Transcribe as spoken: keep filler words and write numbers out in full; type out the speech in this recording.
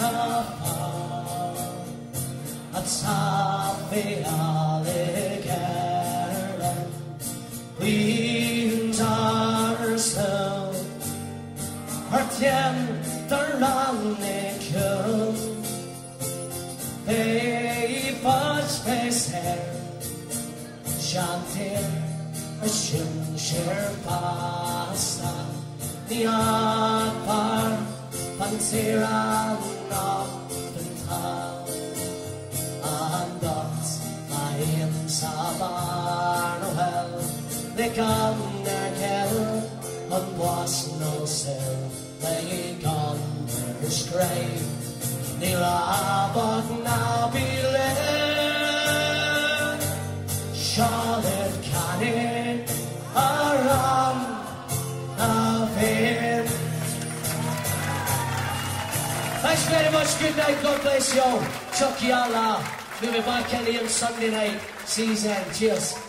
at safi alle kärlen vintar så vart jämtar landet kön Hej fast här Shantir Shun Shir Pasta Ni Akbar Pansiran Noppental Andot Ain Sabar Noel Det kan der kell Han was no sel Lay Gunner Stray Ni Labak Nabile Charlotte Canning around of him. Thanks very much, good night, God bless you all. Chucky Allah, we'll be back in here Sunday night. See you then, cheers.